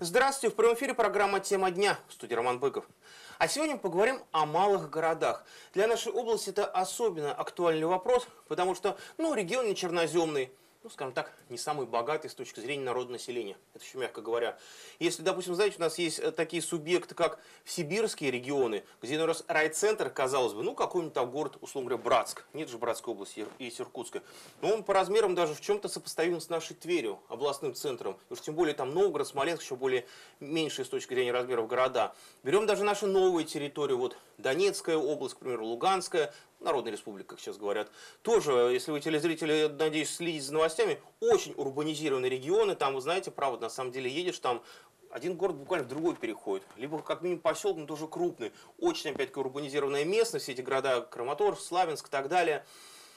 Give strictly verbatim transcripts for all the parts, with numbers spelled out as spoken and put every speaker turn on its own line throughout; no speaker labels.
Здравствуйте, в прямом эфире программа «Тема дня», в студии Роман Быков. А сегодня мы поговорим о малых городах. Для нашей области это особенно актуальный вопрос, потому что, ну, регион не черноземный, ну, скажем так, не самый богатый с точки зрения народного населения. Это еще мягко говоря. Если, допустим, знаете, у нас есть такие субъекты, как сибирские регионы, где, ну, раз райцентр, казалось бы, ну, какой-нибудь там город, условно говоря, Братск. Нет же Братской области и Иркутска. Но он по размерам даже в чем-то сопоставим с нашей Тверью, областным центром. Уж тем более там Новгород, Смоленск, еще более меньшие с точки зрения размеров города. Берем даже наши новые территории, вот Донецкая область, к примеру, Луганская, Народная республика, как сейчас говорят. Тоже, если вы телезрители, надеюсь, следите за новостями, очень урбанизированные регионы. Там, вы знаете, правда, на самом деле едешь, там один город буквально в другой переходит. Либо как минимум поселок, но тоже крупный. Очень, опять-таки, урбанизированная местность, все эти города Краматорск, Славянск и так далее.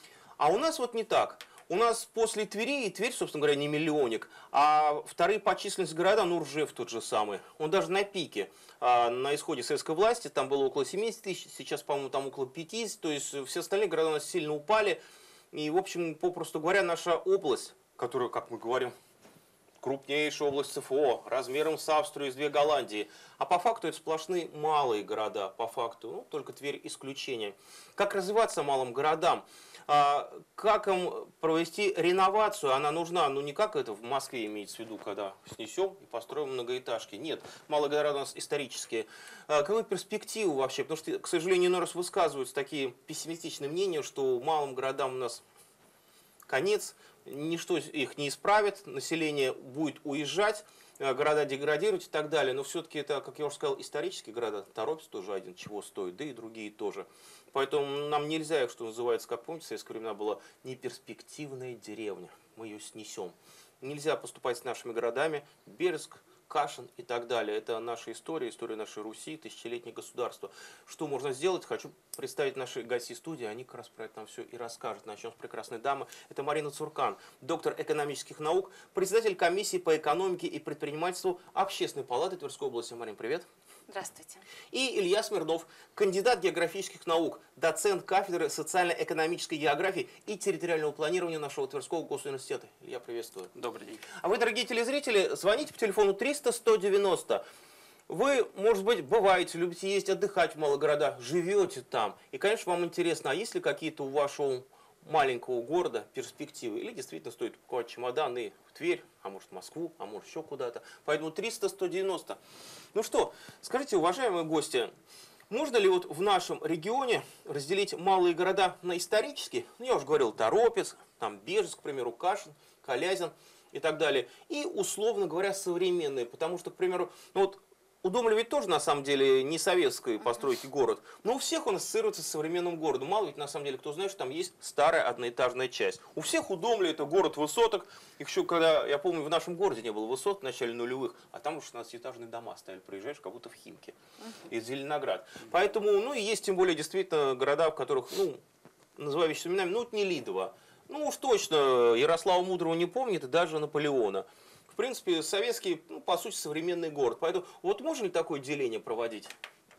А у нас вот не так. У нас после Твери, и Тверь, собственно говоря, не миллионник, а вторые по численности города, ну, Ржев тот же самый. Он даже на пике, а, на исходе советской власти, там было около семидесяти тысяч, сейчас, по-моему, там около пятидесяти, то есть все остальные города у нас сильно упали. И, в общем, попросту говоря, наша область, которая, как мы говорим, крупнейшая область ЦФО, размером с Австрию и с две Голландии. А по факту это сплошные малые города, по факту, ну, только Тверь исключение. Как развиваться малым городам? А, как им провести реновацию? Она нужна, ну, не как это в Москве имеется в виду, когда снесем и построим многоэтажки. Нет, малые города у нас исторические. А, какую перспективу вообще? Потому что, к сожалению, иной раз высказываются такие пессимистичные мнения, что малым городам у нас конец, ничто их не исправит, население будет уезжать, города деградировать и так далее. Но все-таки это, как я уже сказал, исторические города. Торопец тоже один, чего стоит, да и другие тоже. Поэтому нам нельзя их, что называется, как помните, в советское времена была неперспективная деревня. Мы ее снесем. Нельзя поступать с нашими городами. Березк, Кашин и так далее. Это наша история, история нашей Руси, тысячелетнее государство. Что можно сделать? Хочу представить наши гости студии. Они как раз про это нам все и расскажут. Начнем с прекрасной дамы. Это Марина Цуркан, доктор экономических наук, председатель комиссии по экономике и предпринимательству Общественной палаты Тверской области. Марин, привет.
Здравствуйте.
И Илья Смирнов, кандидат географических наук, доцент кафедры социально-экономической географии и территориального планирования нашего Тверского госуниверситета. Илья, приветствую.
Добрый день.
А вы, дорогие телезрители, звоните по телефону триста сто девяносто. Вы, может быть, бываете, любите ездить, отдыхать в малых городах, живете там. И, конечно, вам интересно, а есть ли какие-то у вашего маленького города перспективы? Или действительно стоит покупать чемоданы в Тверь, а может в Москву, а может еще куда-то. Поэтому триста сто девяносто. Ну что, скажите, уважаемые гости, можно ли вот в нашем регионе разделить малые города на исторические? Ну, я уже говорил, Торопец, там Бежецк, к примеру, Кашин, Калязин и так далее. И, условно говоря, современные. Потому что, к примеру, ну вот Удомля ведь тоже, на самом деле, не советской постройки город, но у всех он ассоциируется с современным городом. Мало ведь, на самом деле, кто знает, что там есть старая одноэтажная часть. У всех Удомля это город высоток. Еще когда, я помню, в нашем городе не было высот в начале нулевых, а там уж шестнадцатиэтажные дома стояли, приезжаешь, как будто в Химки, из Зеленоград. Поэтому, ну и есть, тем более, действительно, города, в которых, ну, называю вещи именами, ну, это не Лидово. Ну уж точно, Ярослава Мудрого не помнит, и даже Наполеона. В принципе, советский, ну, по сути, современный город. Поэтому вот можно ли такое деление проводить?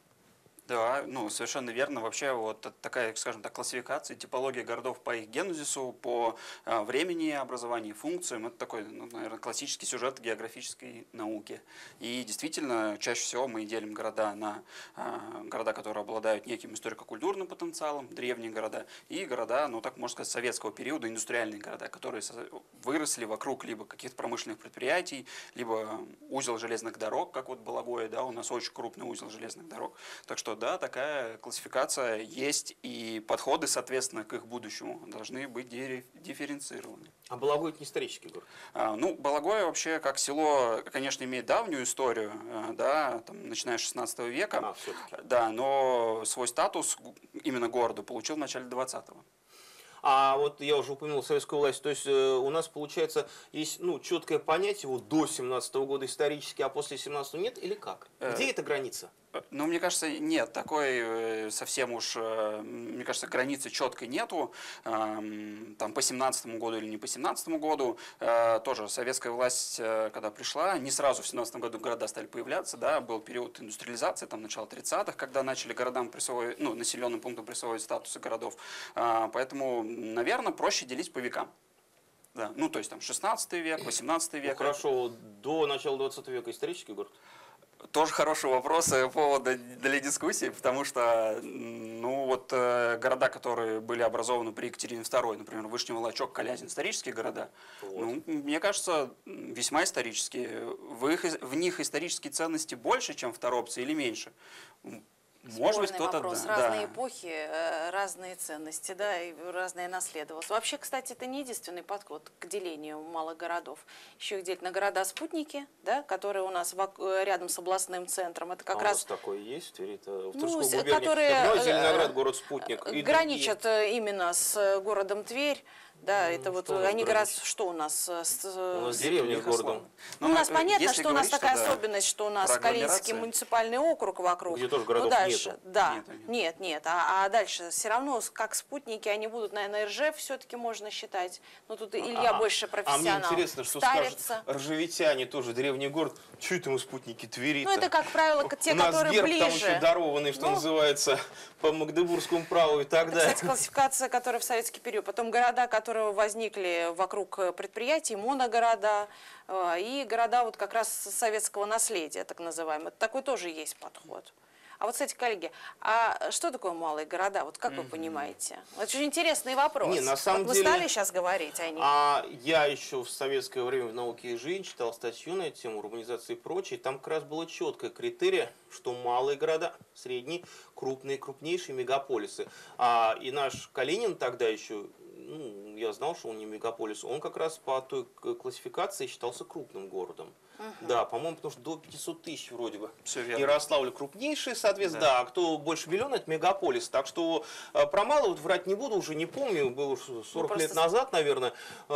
Да, ну, совершенно верно. Вообще, вот такая, скажем так, классификация, типология городов по их генезису, по а, времени образования, функциям, это такой, ну, наверное, классический сюжет географической науки. И действительно, чаще всего мы делим города на а, города, которые обладают неким историко-культурным потенциалом, древние города, и города, ну, так можно сказать, советского периода, индустриальные города, которые выросли вокруг либо каких-то промышленных предприятий, либо узел железных дорог, как вот Балагое, да, у нас очень крупный узел железных дорог. Так что, да, такая классификация есть, и подходы, соответственно, к их будущему должны быть дифференцированы.
А Балагой – это не исторический город?
А, ну, Балагое вообще, как село, конечно, имеет давнюю историю, да, там, начиная с шестнадцатого века,
а, все-таки.
Да, но свой статус именно города получил в начале двадцатого.
А вот я уже упомянул советскую власть, то есть э, у нас, получается, есть, ну, четкое понятие вот до семнадцатого года исторически, а после семнадцатого нет, или как? Где э, эта граница?
Ну, мне кажется, нет, такой совсем уж, мне кажется, границы четкой нету. Там по семнадцатому году или не по семнадцатому году тоже советская власть, когда пришла, не сразу в семнадцатом году города стали появляться, да, был период индустриализации, там начало тридцатых, когда начали городам присвоить, ну, населенным пунктам присвоить статусы городов. Поэтому, наверное, проще делить по векам. Да. Ну, то есть там шестнадцатый век, восемнадцатый век.
Ну, хорошо, до начала двадцатого века исторический город?
Тоже хороший вопрос, повод для дискуссии, потому что, ну, вот э, города, которые были образованы при Екатерине второй, например, Вышний Волочек, Калязин, исторические города, вот. ну, мне кажется, весьма исторические. В, их, в них исторические ценности больше, чем в Торопце, или меньше? Может быть, кто-то
вопрос.
Да.
Разные
да.
эпохи, разные ценности, да, и разное наследовалось. Вообще, кстати, это не единственный подход к делению малых городов. Еще их делят на города-спутники, да, которые у нас рядом с областным центром. Это как
а
раз...
у нас такое есть в Твери? В
ну,
губернии.
которые
Я понимаю, Зеленоград, город-спутник.
Граничат именно с городом Тверь. Да, ну, это вот они говорят, что у нас с,
у нас деревня с городом.
Ну, у нас понятно, что у нас такая что, особенность, что у нас Калининский муниципальный округ вокруг.
Где тоже городов
ну, дальше,
нету.
Да,
нет, нет,
нет, нет. А, а дальше все равно, как спутники, они будут, наверное, Ржев все-таки можно считать. Ну, тут Илья
а,
больше профессионал.
А мне интересно, что
Старится.
скажут ржевитяне, тоже древний город. Что это мы спутники Твери?
Ну, это, как правило, те,
у нас
которые
герб
ближе.
Там еще дарованный, что ну, называется, по Магдебургскому праву и так далее.
Кстати, классификация, которая в советский период. Потом города, которые возникли вокруг предприятий, моногорода и города вот как раз советского наследия, так называемые. Такой тоже есть подход. А вот, кстати, коллеги, а что такое малые города? Вот как mm-hmm. вы понимаете? Это очень интересный вопрос.
Не, на самом
вот
деле,
мы стали сейчас говорить о них.
А я еще в советское время в «Науке и жизни» читал статью на эту тему урбанизации и прочее. Там как раз было четкое критерия, что малые города, средние, крупные, крупнейшие мегаполисы. А, и наш Калинин тогда еще... Ну, я знал, что он не мегаполис, он как раз по той классификации считался крупным городом. Uh-huh. Да, по-моему, потому что до пятисот тысяч вроде бы.
Все верно.
Ярославль крупнейший, соответственно, да. да, а кто больше миллиона, это мегаполис. Так что э, про малый вот врать не буду, уже не помню, было сорок ну, лет назад, наверное.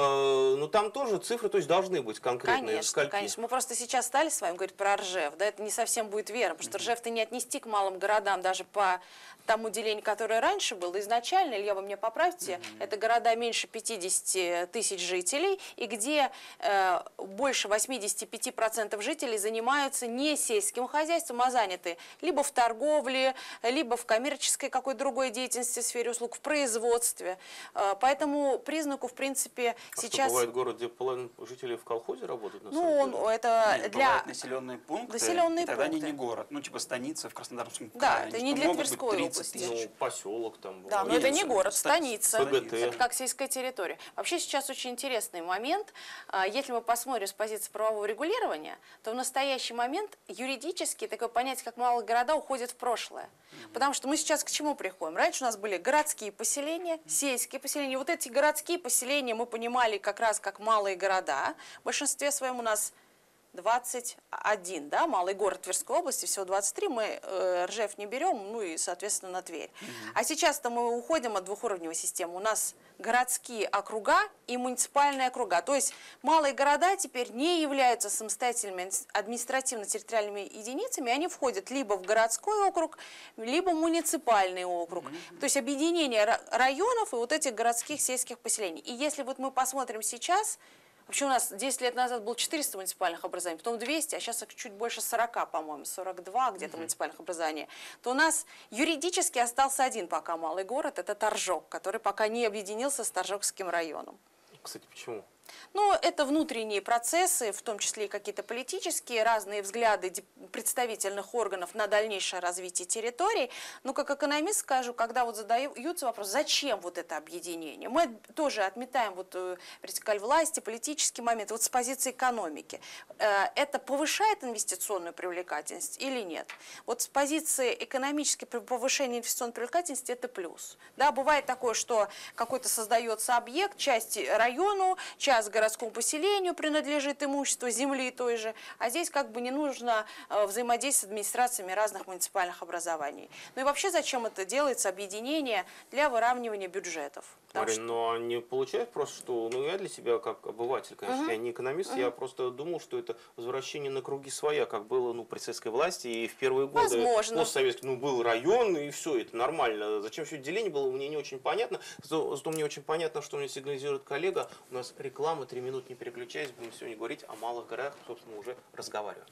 Э, но там тоже цифры, то есть, должны быть конкретные.
Конечно,
скольки.
конечно. Мы просто сейчас стали с вами говорить про Ржев, да, это не совсем будет верно, потому что Ржев-то не отнести к малым городам даже по тому делению, которое раньше было. Изначально, Илья, вы меня поправьте, mm-hmm. это города меньше пятидесяти тысяч жителей, и где э, больше восьмидесяти пяти процентов жителей занимаются не сельским хозяйством, а заняты либо в торговле, либо в коммерческой какой-то другой деятельности в сфере услуг, в производстве. Э, поэтому признаку, в принципе,
а
сейчас...
Что, бывает город, где половина жителей в колхозе работают? На
ну, он, это
Нет,
для...
бывают населенные пункты,
населенные
и тогда
пункты.
они не город. Ну, типа станица в Краснодарском крае.
Да, это не для
могут
Тверской
быть
области.
Ну, поселок там.
Да, но
Нет,
это не город,
ста-
станица.
станица.
Это как сельская территория. Вообще сейчас очень интересный момент. Если мы посмотрим с позиции правового регулирования, то в настоящий момент юридически такое понятие, как малые города, уходит в прошлое. Mm-hmm. Потому что мы сейчас к чему приходим? Раньше у нас были городские поселения, сельские поселения. Вот эти городские поселения мы понимали как раз как малые города. В большинстве своем у нас двадцать один, да, малый город Тверской области, всего двадцать три, мы э, Ржев не берем, ну и, соответственно, на Тверь. Mm-hmm. А сейчас-то мы уходим от двухуровневой системы. У нас городские округа и муниципальные округа. То есть малые города теперь не являются самостоятельными административно-территориальными единицами, они входят либо в городской округ, либо в муниципальный округ. Mm-hmm. То есть объединение районов и вот этих городских сельских поселений. И если вот мы посмотрим сейчас... Вообще у нас десять лет назад было четыреста муниципальных образований, потом двести, а сейчас их чуть больше сорока, по-моему, сорок два где-то mm-hmm. муниципальных образований. То у нас юридически остался один пока малый город, это Торжок, который пока не объединился с Торжокским районом.
Кстати, почему?
Ну, это внутренние процессы, в том числе и какие-то политические, разные взгляды представительных органов на дальнейшее развитие территорий. Но как экономист скажу, когда вот задаются вопрос, зачем вот это объединение, мы тоже отметаем вот вертикаль власти, политический момент, вот с позиции экономики. Это повышает инвестиционную привлекательность или нет? Вот с позиции экономической повышения инвестиционной привлекательности это плюс. Да, бывает такое, что какой-то создается объект, часть району, часть городскому поселению принадлежит имущество земли той же, а здесь как бы не нужно э, взаимодействовать с администрациями разных муниципальных образований. Ну и вообще зачем это делается, объединение для выравнивания бюджетов?
Марин,
что...
но не получается просто, что, ну я для себя как обыватель, конечно, uh-huh. я не экономист, uh-huh. я просто думал, что это возвращение на круги своя, как было, ну, при советской власти, и в первые годы
Возможно.
постсоветский, ну, был район, и все, это нормально. Зачем все это деление было, мне не очень понятно, зато, зато мне очень понятно, что мне сигнализирует коллега, у нас реклама, три минуты не переключаясь, будем сегодня говорить о малых городах, собственно, уже разговариваем.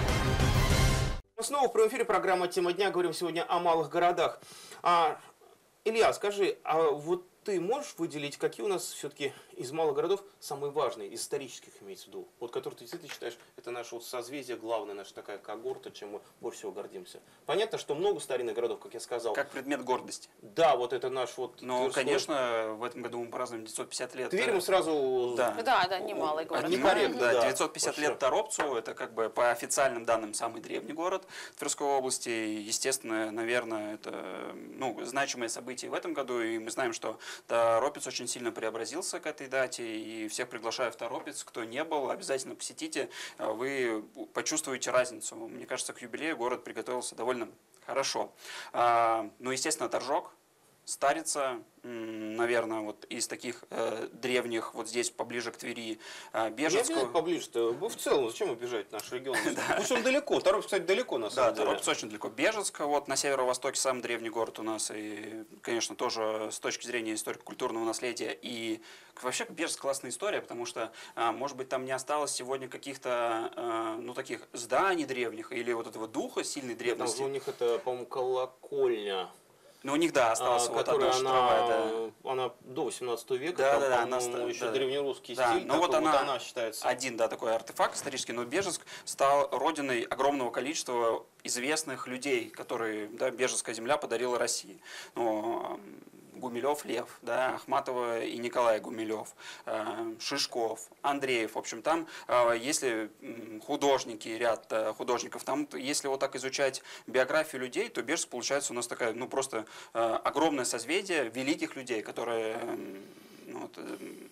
Снова в прямом эфире программа «Тема дня». Говорим сегодня о малых городах. А, Илья, скажи, а вот ты можешь выделить, какие у нас все-таки из малых городов самые важные, из исторических имеется в виду, вот которые ты действительно считаешь, это наше вот созвездие, главная наша такая когорта, чем мы больше всего гордимся? Понятно, что много старинных городов, как я сказал.
Как предмет гордости.
Да, вот это наш вот...
Ну,
Тверской.
Конечно, в этом году мы празднуем девятьсот пятьдесят лет.
Тверь мы сразу...
Да,
Да, да, немалый город.
Некорректно,
да,
да.
девятьсот пятьдесят
Вообще.
лет Торопцу, это как бы по официальным данным самый древний город Тверской области. Естественно, наверное, это ну, значимое событие в этом году, и мы знаем, что Торопец очень сильно преобразился к этой дате, и всех приглашаю в Торопец. Кто не был, обязательно посетите, вы почувствуете разницу. Мне кажется, к юбилею город приготовился довольно хорошо. Ну, естественно, Торжок, Старица, наверное, вот из таких э, древних, вот здесь поближе к Твери, э, Бежецку.
Поближе-то. В целом, зачем обижать наш регион? Пусть он далеко. Торопец, кстати, далеко на самом
Да,
деле.
Торопец очень далеко. Бежецк, вот на северо-востоке самый древний город у нас. И, конечно, тоже с точки зрения историко-культурного наследия. И вообще Бежецк классная история, потому что, может быть, там не осталось сегодня каких-то, ну, таких зданий древних или вот этого духа сильной древности.
Там же у них это, по-моему, колокольня.
Ну, у них, да, осталась
а,
вот
которая
одна
она,
шатровая, да.
она до восемнадцатого века,
Да,
там,
да, да, она
по-моему,
ста-
еще
да.
древнерусский
Да,
стиль,
ну
такой,
вот она,
вот она считается.
один, да, такой артефакт исторический, но Бежецк стал родиной огромного количества известных людей, которые, да, Бежецкая земля подарила России. Ну, Гумилев Лев, да, Ахматова и Николай Гумилев, Шишков, Андреев. В общем, там, если художники, ряд художников, там, если вот так изучать биографию людей, то Бежецк получается у нас такая, ну, просто огромное созвездие великих людей, которые ну, вот,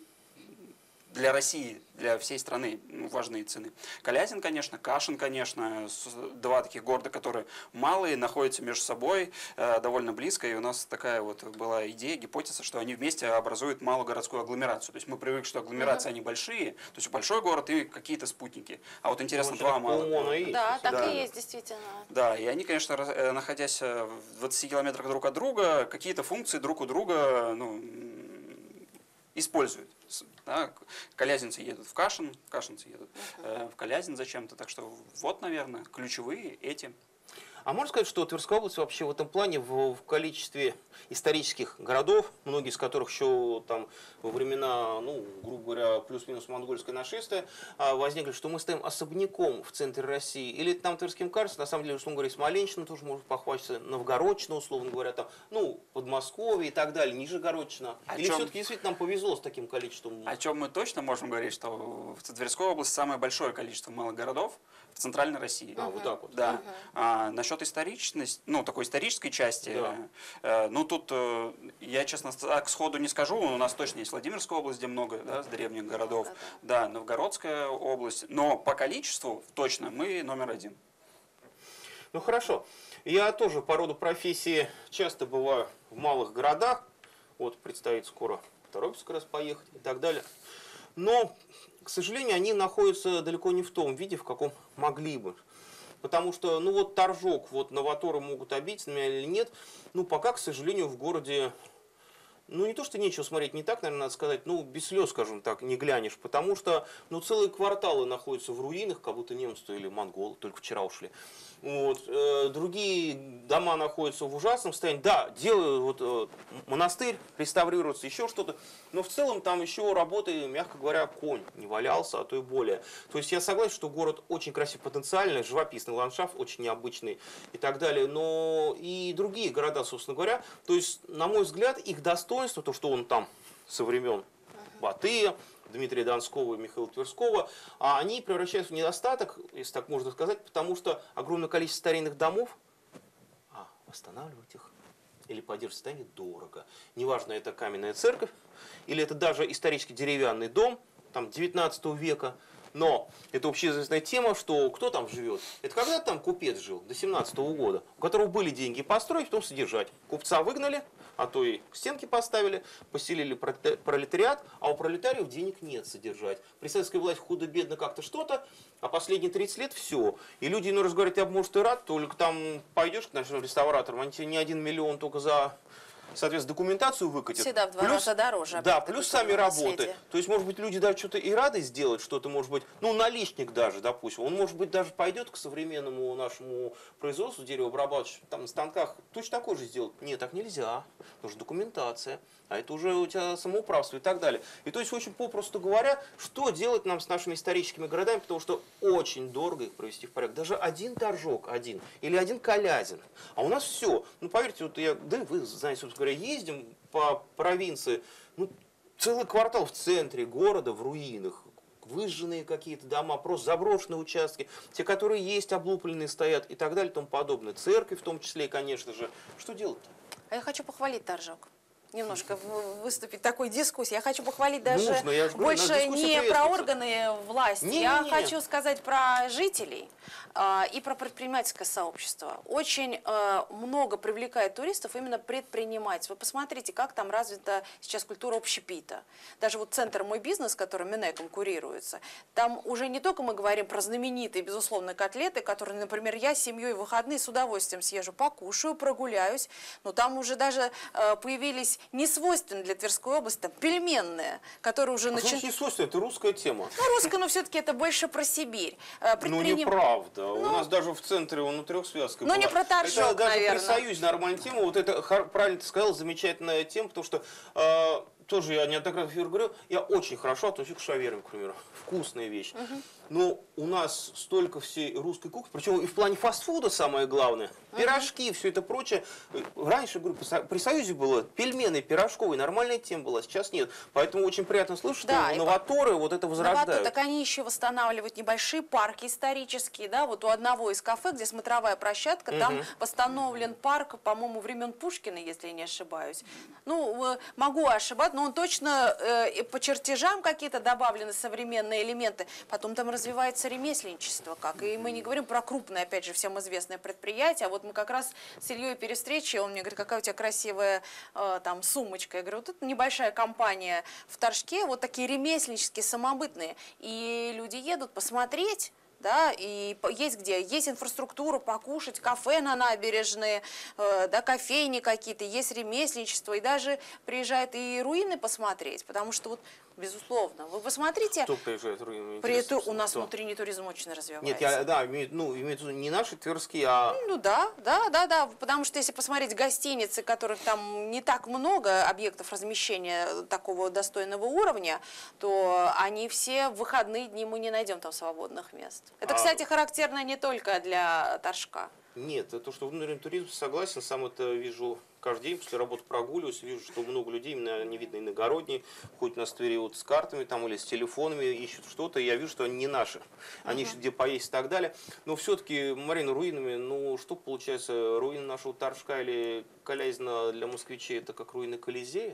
для России, для всей страны ну, важные цены. Калязин, конечно, Кашин, конечно, два таких города, которые малые, находятся между собой э, довольно близко, и у нас такая вот была идея, гипотеза, что они вместе образуют малогородскую агломерацию. То есть мы привыкли, что агломерации, uh-huh. они большие, то есть большой город и какие-то спутники. А вот интересно, ну, два малых города.
Да, так
да.
и есть, действительно.
Да, и они, конечно, находясь в двадцати километрах друг от друга, какие-то функции друг у друга, ну, используют. Да, калязинцы едут в Кашин, кашинцы едут uh-huh. э, в Калязин зачем-то. Так что вот, наверное, ключевые эти.
А можно сказать, что Тверская область вообще в этом плане в, в количестве исторических городов, многие из которых еще там во времена, ну, грубо говоря, плюс-минус монгольское нашествие, возникли, что мы стоим особняком в центре России, или там Тверским кажется, на самом деле, условно говоря, Смоленщина тоже может похвастаться, Новгородчина, условно говоря, там, ну, Подмосковье и так далее, Нижегородчина.
О
или
чем...
все-таки действительно нам повезло с таким количеством?
О чем мы точно можем говорить, что в Тверской области самое большое количество малых городов в центральной России.
А, uh-huh. вот так вот.
Да.
Uh-huh.
А, насчет историчности, ну, такой исторической части,
Да.
э, ну, тут э, я, честно, так сходу не скажу, у нас точно есть Владимирская область, где много, да, с древних городов,
Uh-huh.
да, Новгородская область, но по количеству точно мы номер один.
Ну, хорошо. Я тоже по роду профессии часто бываю в малых городах, вот предстоит скоро в Торопец как раз поехать и так далее, но... К сожалению, они находятся далеко не в том виде, в каком могли бы. Потому что, ну вот Торжок, вот новаторы могут обидеться на меня или нет, ну пока, к сожалению, в городе, ну не то, что нечего смотреть, не так, наверное, надо сказать, ну без слез, скажем так, не глянешь. Потому что, ну целые кварталы находятся в руинах, как будто немцы или монголы только вчера ушли. Вот. Э, другие дома находятся в ужасном состоянии. Да, делают вот, э, монастырь, реставрируется, еще что-то. Но в целом там еще работает, мягко говоря, конь не валялся, а то и более. То есть я согласен, что город очень красивый, потенциальный, живописный ландшафт, очень необычный и так далее. Но и другие города, собственно говоря, то есть, на мой взгляд, их достоинство, то, что он там со времен Батыя, Дмитрия Донского и Михаила Тверского, а они превращаются в недостаток, если так можно сказать, потому что огромное количество старинных домов, а восстанавливать их или поддерживать состояние дорого. Неважно, это каменная церковь, или это даже исторически деревянный дом, там, девятнадцатого века, но это общеизвестная тема, что кто там живет? Это когда там купец жил, до семнадцатого года, у которого были деньги построить, потом содержать. Купца выгнали, а то и стенки поставили, поселили пролетариат, а у пролетариев денег нет содержать. При советской власти худо-бедно как-то что-то, а последние тридцать лет все. И люди иной раз говорят, я бы, может, и рад, только там пойдешь к нашим реставраторам, они тебе не один миллион только за соответственно, документацию выкатят.
Всегда в два раза дороже
Да,
объекты
плюс сами
культурного
работы.
наследия.
То есть, может быть, люди даже что-то и рады сделать, что-то, может быть, ну, наличник даже, допустим, он, может быть, даже пойдет к современному нашему производству деревообрабатывающему, там, на станках, точно такой же сделать. Нет, так нельзя. Нужна документация. А это уже у тебя самоуправство и так далее. И то есть, очень попросту говоря, что делать нам с нашими историческими городами, потому что очень дорого их провести в порядок. Даже один торжок, один, или один Колязин. А у нас все. Ну, поверьте, вот я, да вы знаете, собственно говоря, ездим по провинции, ну, целый квартал в центре города в руинах. Выжженные какие-то дома, просто заброшенные участки, те, которые есть, облупленные стоят и так далее и тому подобное. Церкви в том числе, конечно же. Что делать-то?
А я хочу похвалить торжок. Немножко выступить в такой дискуссии. Я хочу похвалить даже
Нужно, я же говорю,
больше
дискуссия
не про
приветствуется.
органы власти.
Не,
я
не, не.
хочу сказать про жителей а, и про предпринимательское сообщество. Очень а, много привлекает туристов именно предпринимательство. Вы посмотрите, как там развита сейчас культура общепита. Даже вот центр «Мой бизнес», который Минэком курируется, там уже не только мы говорим про знаменитые, безусловно, котлеты, которые, например, я с семьей в выходные с удовольствием съезжу, покушаю, прогуляюсь, но там уже даже а, появились не свойственные для Тверской области, там, пельменные, которые уже
А
начинают...
значит, не свойственно, это русская тема.
Ну, русская, но все-таки это больше про Сибирь. Э,
Ну,
предприним-
неправда. У нас даже в центре, он на трехсвязке
Ну, не про торжок,
это даже
наверное.
при Союзе нормальная тема. Вот это, хар- правильно ты сказал, замечательная тема, потому что э, тоже я неоднократно в эфире говорил, я очень хорошо отношусь к шаверме, к примеру. Вкусная вещь. Но у нас столько всей русской кухни, причем и в плане фастфуда самое главное, пирожки, все это прочее. Раньше, говорю, при Союзе было пельмены, пирожковые, нормальная тема была, сейчас нет. Поэтому очень приятно слышать,
Да,
что
и
новаторы вот это возрождают.
Новато- так они еще восстанавливают небольшие парки исторические, да, вот у одного из кафе, где смотровая площадка, там восстановлен парк, по-моему, времен Пушкина, если я не ошибаюсь. Ну, э, могу ошибаться, но он точно э, и по чертежам какие-то добавлены современные элементы. Потом там развивается ремесленничество, как. И мы не говорим про крупное, опять же, всем известное предприятие, а вот мы как раз с Ильей при встрече, он мне говорит, какая у тебя красивая э, там сумочка. Я говорю, вот это небольшая компания в Торжке, вот такие ремесленнические, самобытные. И люди едут посмотреть. Да, и по- есть где, есть инфраструктура, покушать, кафе на набережной, э, да, кофейни какие-то, есть ремесленничество, и даже приезжают и руины посмотреть, потому что вот, безусловно, вы посмотрите,
Кто приезжает в руины?
при этом
Интересно,
у нас
кто?
внутренний туризм очень развивается.
Нет, я, да, имею, ну, имею в виду не наши тверские, а...
Ну да, да, да, да, потому что если посмотреть гостиницы, которых там не так много объектов размещения такого достойного уровня, то они все в выходные дни мы не найдем там свободных мест. Это,
А-
кстати, характерно не только для Торжка.
Нет, это то, что внутренний туризм, согласен, сам это вижу каждый день, после работы прогуливаюсь, вижу, что много людей, именно не видно иногородние, ходят на Твери вот с картами там или с телефонами, ищут что-то, и я вижу, что они не наши. Они ищут, где поесть и так далее. Но все-таки, Марина, руинами, ну, что получается, руины нашего Торжка или Колязина для москвичей, это как руины Колизея?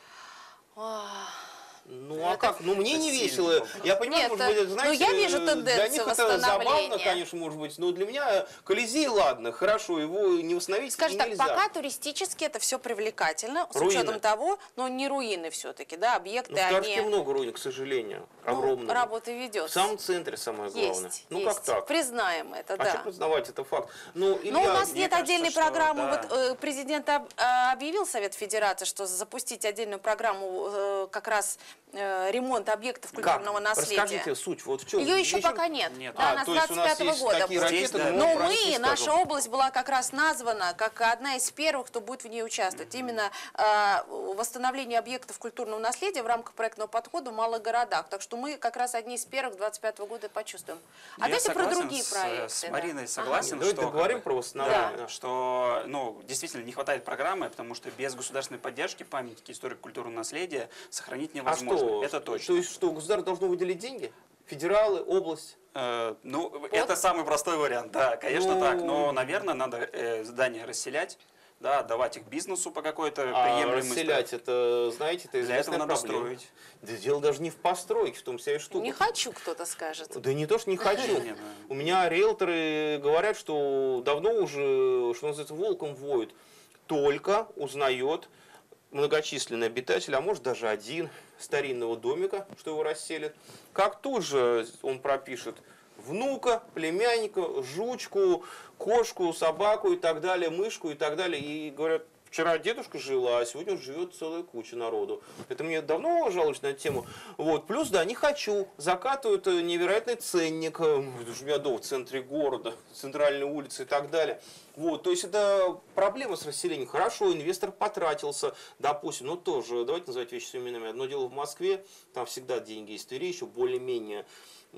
Ну, а
Это-
как? Ну, мне
это
не
сильно
весело.
вопрос.
Я понимаю,
Нет,
может быть, это,
ну,
знаете,
я вижу
для
тенденцию
них это забавно,
восстановления.
конечно, может быть, но для меня Колизей, ладно, хорошо, его не восстановить
Скажем так,
нельзя.
пока туристически это все привлекательно, с
Руины.
учетом того, но не руины все-таки, да, объекты,
Ну, в Торжке
они...
много руин, к сожалению,
ну,
огромное.
работа
В
ведется.
самом центре самое главное.
Есть,
Ну,
есть.
как так?
Признаем это,
А
да.
что признавать, это факт. Ну,
Но
Илья,
у нас
мне
нет
кажется,
отдельной
что
программы.
да.
Вот э, президент об- э, объявил Совет Федерации, что запустить отдельную программу э, как раз э, ремонта объектов
как?
культурного наследия.
Расскажите суть, вот в чем?
Ее еще
Зачем?
пока нет.
Нет.
Да,
А,
она с
то есть у
двадцать
нас
пятого
есть
года
такие
будет.
Здесь,
ракеты,
да.
но
Но
мы про них
мы,
не
наша
скажем.
область была как раз названа как одна из первых, кто будет в ней участвовать. Именно э, восстановление объектов культурного наследия в рамках проектного подхода в малых городах. Так что мы как раз одни из первых двадцать пятого года почувствуем. А
Я
давайте про
согласен
другие
с,
проекты.
С
да.
Мариной
Ага.
согласен,
Давайте
что... как
договорим
бы,
про восстановление.
Да, что, ну, действительно не хватает программы, потому что без государственной поддержки памятники историко-культурного наследия сохранить
А
невозможно.
что?
Это точно.
То есть, что государство должно выделить деньги? Федералы, область?
Э, ну, это самый простой вариант, да, конечно
Ну,
так. Но, наверное, надо э, здания расселять, да, давать их бизнесу по какой-то
А
приемлемости.
расселять, это, знаете, это
Для этого
известная
надо
проблема.
строить.
Да дело даже не в постройке, в том вся и штука.
Не хочу, кто-то скажет.
Да не то, что не хочу.
Не, ну,
У меня риэлторы говорят, что давно уже, что называется, волком воют. Только узнает многочисленный обитатель, а может даже один, старинного домика, что его расселят. Как тут же он пропишет внука, племянника, жучку, кошку, собаку и так далее, мышку и так далее. И говорят, вчера дедушка жил, а сегодня живет целая куча народу. Это мне давно жалуюсь на эту тему. Вот. Плюс, да, не хочу. Закатывают невероятный ценник. Это же у меня дом в центре города, центральной улицы и так далее. Вот, то есть это проблема с расселением. Хорошо, инвестор потратился, допустим, ну тоже, давайте называть вещи своими именами. Одно дело в Москве, там всегда деньги есть, в Твери еще более-менее.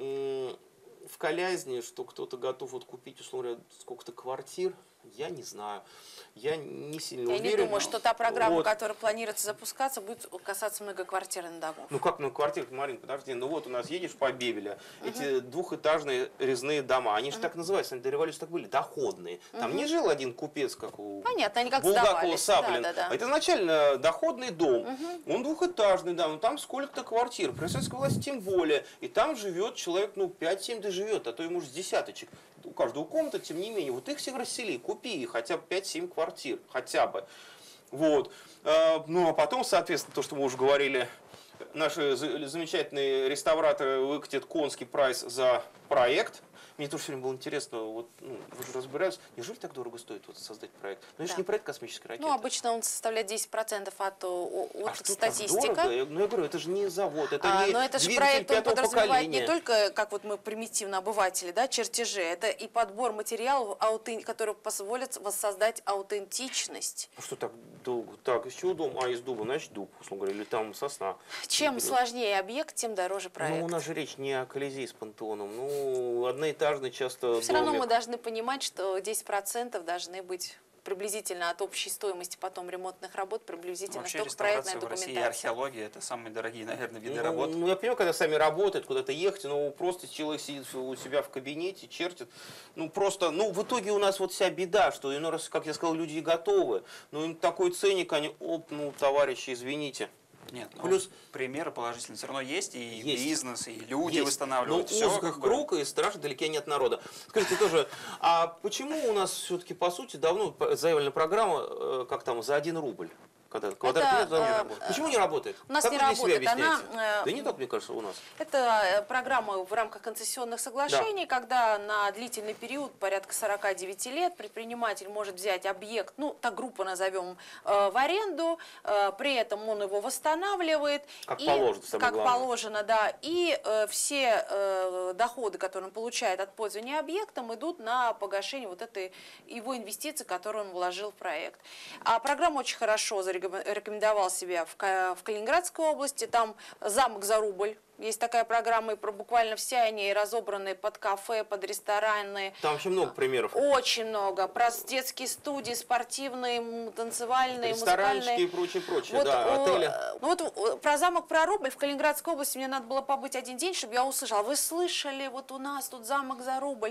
В Калязне, что кто-то готов вот купить, условно говоря, сколько-то квартир, я не знаю. Я не сильно
Я
уверен.
не думаю, что та программа,
вот.
которая планируется запускаться, будет касаться многоквартирных домов.
Ну как многоквартирных, Марин, подожди, ну вот у нас едешь по Бебеля, uh-huh. эти двухэтажные резные дома, они же uh-huh. так называются, они до революции так были, доходные. Там uh-huh. не жил один купец, как у
Понятно, они как
Булгакова, Саблин.
Да, да, да.
Это изначально доходный дом,
uh-huh.
он двухэтажный, да, но там сколько-то квартир, при советской власти тем более, и там живет человек, ну пять-семь да живет, а то ему же с десяточек. У каждого комната, тем не менее, вот их всех рассели, купи хотя бы пять-семь квартир, хотя бы. Вот. Ну, а потом, соответственно, то, что мы уже говорили, наши замечательные реставраторы выкатят конский прайс за проект. Мне тоже все время было интересно, вот, ну, вы же разбирались, неужели так дорого стоит вот, создать проект? Ну, это
да.
же не проект космической ракеты.
Ну, обычно он составляет десять процентов от, от
а что
статистики.
Так дорого? Ну, я говорю, это же не завод, это
а,
не
но это же
двигатель
проект, он
пятого
подразумевает
поколения.
не только, как вот мы примитивно обыватели, да, чертежи, это и подбор материалов, аутен... которые позволят воссоздать аутентичность.
А что так долго? Так, из чего дом? А, из дуба, значит дуб, условно говоря, или там сосна.
Чем сложнее объект, тем дороже проект.
Ну, у нас же речь не о Колизее с Пантеоном. Ну, одноэтажный часто
Все равно
домик.
мы должны понимать, что десять процентов должны быть приблизительно от общей стоимости потом ремонтных работ, приблизительно
Вообще
только проектная
реставрация в России и
документация.
археология – это самые дорогие, наверное, виды
ну,
работ.
Ну, я понимаю, когда сами работают, куда-то ехать, ну, просто человек сидит у себя в кабинете, чертит. Ну, просто, ну, в итоге у нас вот вся беда, что, иной раз, как я сказал, люди и готовы. Ну, им такой ценник, они, оп, ну, товарищи, извините.
Нет, ну,
Плюс
примеры положительные все равно есть, и
есть.
бизнес, и люди
Есть.
восстанавливают.
Ну,
все,
узких
как бы.
круг и страж далеки нет народа. Скажите тоже, а почему у нас все-таки, по сути, давно заявлена программа, э, как там, за один рубль? Когда квадратный метр,
э,
работает. Почему не работает?
У нас
как
не
вы для себя
работает. Она,
объясняете?
э,
Да не так, мне кажется, у нас.
Это программа в рамках концессионных соглашений, да. когда на длительный период, порядка сорока девяти лет, предприниматель может взять объект, ну, так группу назовем, э, в аренду, э, при этом он его восстанавливает.
Как
и,
положено, самое
Как
главное.
положено, да. И э, все э, доходы, которые он получает от пользования объектом, идут на погашение вот этой его инвестиции, которую он вложил в проект. А программа очень хорошо зарекомендовала себя в, в Калининградской области, там замок за рубль. Есть такая программа, и буквально все они разобраны под кафе, под рестораны.
Там вообще много примеров.
Очень много. Про детские студии, спортивные, танцевальные,
ресторанчики
музыкальные.
и прочее, прочее,
вот,
да,
о,
отели.
Ну вот про замок, про рубль в Калининградской области мне надо было побыть один день, чтобы я услышала. Вы слышали, вот у нас тут замок за рубль.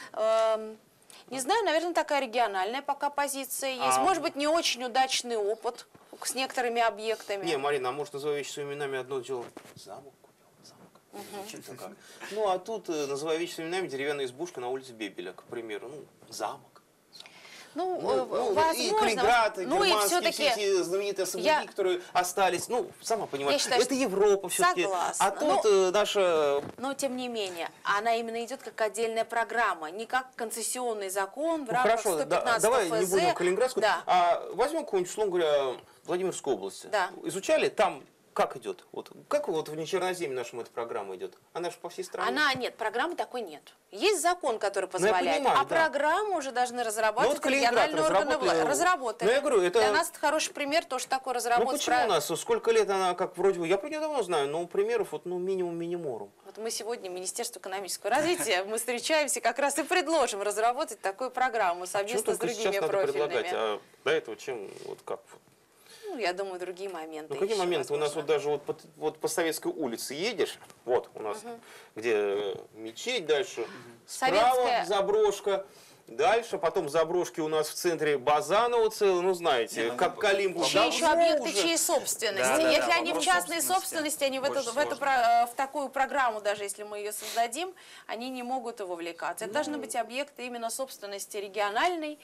Эм, не знаю, наверное, такая региональная пока позиция есть.
А...
Может быть, не очень удачный опыт с некоторыми объектами.
Не, Марина, а может, называя вещи своими именами, одно дело замок купил, замок. Угу. Как. Ну, а тут, называя вещи своими именами, деревянная избушка на улице Бебеля, к примеру. Ну, замок.
Ну,
Ну,
возможно.
и Калининград, и
ну, и
германские,
все-таки
все эти знаменитые особняки,
я...
которые остались. Ну, сама понимаешь,
считаю,
это Европа все-таки.
Согласна.
А тут ну, наша...
Но, тем не менее, она именно идет как отдельная программа, не как концессионный закон в
ну,
рамках
хорошо,
сто пятнадцатого
да, давай
ФЗ.
не будем Калининградскую.
Да.
А возьмем какую-нибудь, условно говоря, Владимирскую область.
Да.
Изучали там... Как идет? Вот, как вот в Нечерноземье нашему эта программа идет? Она же по всей стране.
Она нет, программы такой нет. Есть закон, который позволяет,
понимаю,
а
да.
программу уже должны разрабатывать
ну, вот
региональные органы власти. Разработали.
Ну, я говорю, это...
Для нас это хороший пример, то, что такое разработать.
Ну почему у нас? Сколько лет она как вроде бы... Я про нее давно знаю, но примеров вот ну минимум миниморум.
Вот мы сегодня Министерство экономического развития, мы встречаемся как раз и предложим разработать такую программу совместно с другими профильными.
А до этого чем, вот как?
Ну, я думаю, другие моменты.
Ну, какие моменты?
Возможно.
У нас вот даже вот по, вот по Советской улице едешь, вот у нас, угу. где мечеть, дальше угу. справа Советская... заброшка, дальше потом заброшки у нас в центре Базанова целый, ну, знаете, ну, как Калимбу.
Чьи еще объекты, чьей собственности. Да, да,
да,
если они в частной собственности, собственности они в, эту, в, эту, в такую программу, даже если мы ее создадим, они не могут вовлекаться. Это ну... должны быть объекты именно собственности региональной,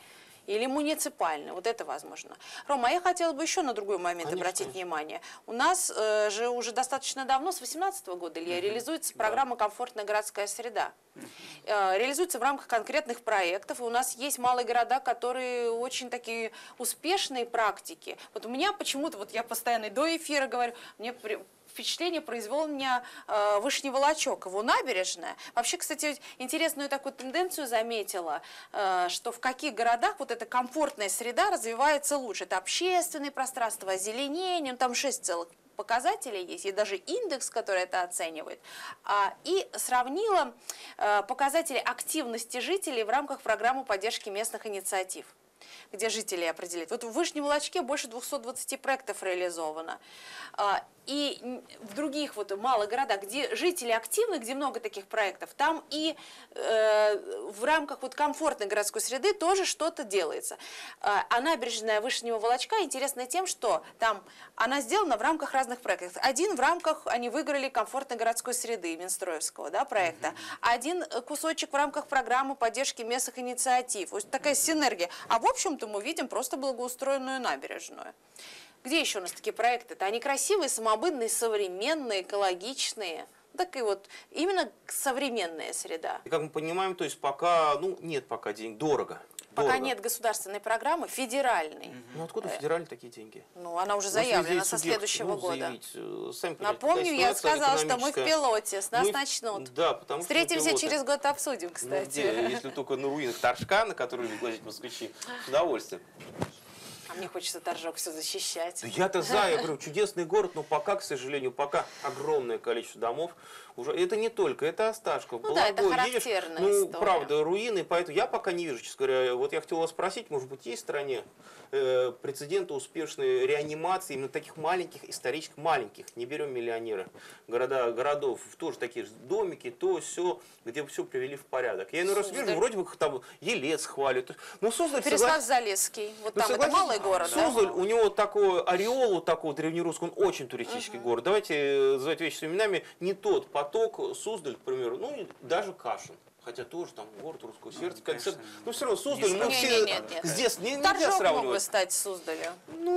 или муниципальный. Вот это возможно. Рома, а я хотела бы еще на другой момент
Конечно,
обратить
конечно.
внимание. У нас э, же уже достаточно давно, с две тысячи восемнадцатого года, Илья, реализуется программа «Комфортная городская среда». Э, реализуется в рамках конкретных проектов. И у нас есть малые города, которые очень такие успешные практики. Вот у меня почему-то, вот я постоянно до эфира говорю, мне при- впечатление произвел меня э, Вышний Волочок, его набережная. Вообще, кстати, интересную такую тенденцию заметила, э, что в каких городах вот эта комфортная среда развивается лучше. Это общественное пространство, озеленение, ну, там шесть целых показателей есть, и даже индекс, который это оценивает. А, и сравнила э, показатели активности жителей в рамках программы поддержки местных инициатив, где жители определяют. Вот в Вышнем Волочке больше двухсот двадцати проектов реализовано. А, И в других вот малых городах, где жители активны, где много таких проектов, там и э, в рамках вот комфортной городской среды тоже что-то делается. А, а набережная Вышнего Волочка интересна тем, что там она сделана в рамках разных проектов. Один в рамках, они выиграли комфортной городской среды Минстроевского, да, проекта. Один кусочек в рамках программы поддержки местных инициатив. Вот такая синергия. А в общем-то мы видим просто благоустроенную набережную. Где еще у нас такие проекты-то? Они красивые, самобытные, современные, экологичные. Так и вот именно современная среда.
И как мы понимаем, то есть пока, ну, нет пока денег, дорого.
Пока
дорого.
нет государственной программы, федеральной.
Ну откуда федеральные такие деньги?
Ну, она уже
У нас везде
заявлена
есть
со
субъект,
следующего
ну,
года.
заявить, э, сами понимаете,
Напомню,
какая
я
ситуация
сказала, что мы в
экономическая.
пилоте, с нас
Мы-
начнут.
Да, потому что мы
Встретимся
пилоты.
через год, обсудим,
Ну,
кстати.
где? Если только на руинах Торжка, на которые любят глазеть москвичи, с удовольствием.
А мне хочется Торжок все защищать.
Да я-то за, я говорю, чудесный город, но пока, к сожалению, пока огромное количество домов. Уже это не только, это Осташков.
Ну да, это
Балагой, едешь,
характерная
ну,
история.
правда, руины, поэтому я пока не вижу, честно говоря. Вот я хотел вас спросить, может быть, есть в стране э, прецеденты успешной реанимации именно таких маленьких, исторических маленьких, не берем миллионеры, города, городов, тоже такие же домики, то, все, где все привели в порядок. Я иной раз
Суздаль.
вижу, вроде бы там Елец хвалят. Ну, Суздаль,
Переслав-Залесский. Вот
ну,
там это
согласитесь,
малый город, да?
Суздаль, у него такой ореол, вот такого древнерусского, он очень туристический город. Давайте э, называть вещи своими именами. Не тот поток, Суздаль, к примеру, ну и даже Кашин. Хотя тоже там город русского сердца.
Ну, конечно,
ну все равно Суздаль, мы
не
все
Не, не, нет, нет.
здесь не, нельзя
Торжок мог бы
сравнивать.
стать Суздалью.